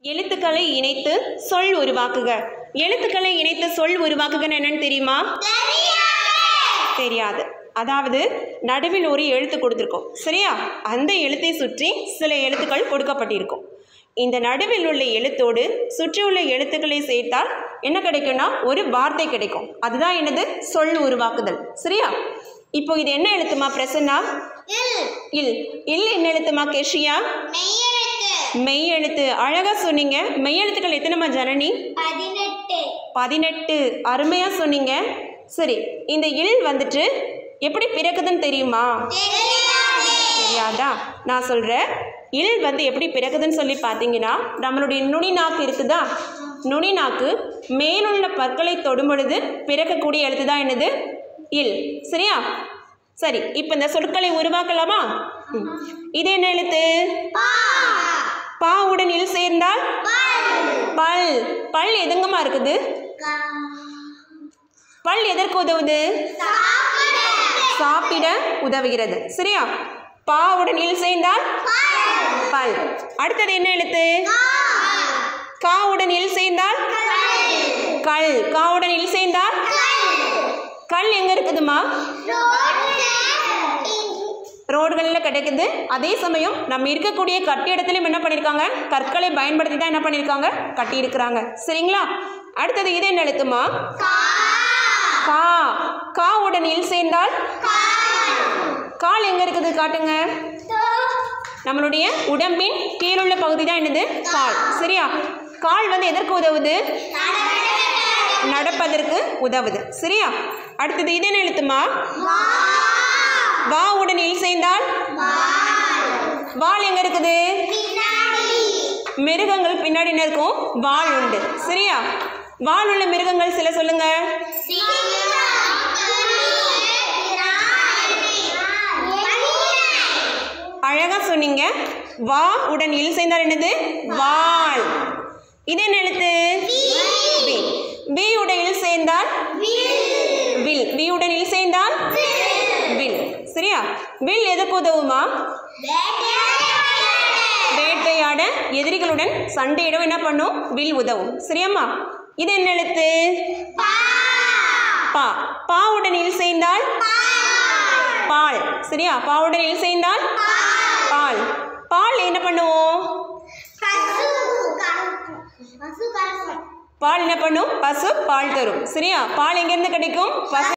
எழுத்துக்களை இணைத்து சொல் உருவாக்குக. எழுத்துக்களை இணைத்து சொல் உருவாக்குகன்னு என்னன்னு தெரியுமா? தெரியாது. அதாவது நடுவில் ஒரு எழுத்து கொடுத்துருக்கோம், சரியா? அந்த எழுத்தை சுற்றி சில எழுத்துக்கள் கொடுக்கப்பட்டிருக்கும். இந்த நடுவில் உள்ள எழுத்தோடு சுற்றி உள்ள எழுத்துக்களை சேர்த்தால் என்ன கிடைக்கும்னா ஒரு வார்த்தை கிடைக்கும். அதுதான் என்னது? சொல் உருவாக்குதல், சரியா? இப்போ இது என்ன எழுத்துமா பிரசன்னா? இல். இல் என்ன எழுத்துமா கேஷியா? மெய் எழுத்து. அழகா சொன்னீங்க. மெய் எழுத்துக்கள் எத்தனைமா ஜனனி? 18. அருமையா சொன்னீங்க. சரி, இந்த இல் வந்துட்டு எப்படி பிறக்குதுன்னு தெரியுமா? தெரியாதா? நான் சொல்கிறேன். இல் வந்து எப்படி பிறக்குதுன்னு சொல்லி பார்த்தீங்கன்னா, நம்மளுடைய நுனி நாக்கு இருக்குதா? நுனி நாக்கு மேலுள்ள பற்களை தொடும் பொழுது பிறக்கக்கூடிய எழுத்து தான் என்னது? இல், சரியா? சரி, இப்போ இந்த சொற்களை உருவாக்கலாமா? இது என்ன எழுத்து? பா உடன் இல் சேர்ந்தால் பல். பல் எதுங்கம்மா இருக்குது? பல் எதற்கு உதவுது? சாப்பிட உதவுகிறது, சரியா? பாவுடன் இல் சேர்ந்தால் பல். அடுத்தது என்ன எழுத்து? காவுடன் இல் சேர்ந்தால் கல். காவுடன் இல் சேர்ந்தால் கல் எங்க இருக்குதுமா? ரோடுகளில் கிடைக்குது. அதே சமயம் நம்ம இருக்கக்கூடிய கட்டிடத்திலும் என்ன பண்ணியிருக்காங்க? கற்களை பயன்படுத்தி தான் என்ன பண்ணியிருக்காங்க? கட்டியிருக்கிறாங்க, சரிங்களா? அடுத்தது இது என்ன எழுத்துமா? கா. காவுடன் இல் சேர்ந்தால் கால் எங்க இருக்குது காட்டுங்க. நம்மளுடைய உடம்பின் கீழுள்ள பகுதி தான் என்னது? கால், சரியா? கால் வந்து எதற்கு உதவுது? நடப்பதற்கு உதவுது, சரியா? அடுத்தது இது என்ன எழுத்துமா? வா உடன் இல் சேர்ந்தால் வால் எங்க இருக்குது? மிருகங்கள் பின்னாடி என்ன இருக்கும்? வால் உண்டு, சரியா? வால் உள்ள மிருகங்கள் சில சொல்லுங்க. அழகா சொன்னீங்க. வா உடன் இல் சேர்ந்தால் என்னது? வால். இது என்ன எழுத்து? வி உடன் இல் சேர்ந்தால் வில். வி உடன் இல் சேர்ந்தால் வில், சரியா? வில் எதற்கு உதவுமா? வேட்டையாட, எதிரிகளுடன் சண்டையிட என்ன பண்ணும்? வில் உதவும், சரியாம்மா? இது என்ன எழுத்து? பா. பாவுடன் இல் சேர்ந்தால் பால், சரியா? பாவுடன் இல் சேர்ந்தால் பால். பால் என்ன பண்ணுவோம்? பால் என்ன பண்ணும்? பசு பால் தரும், சரியா? பால் எங்கிருந்து கிடைக்கும்? பசு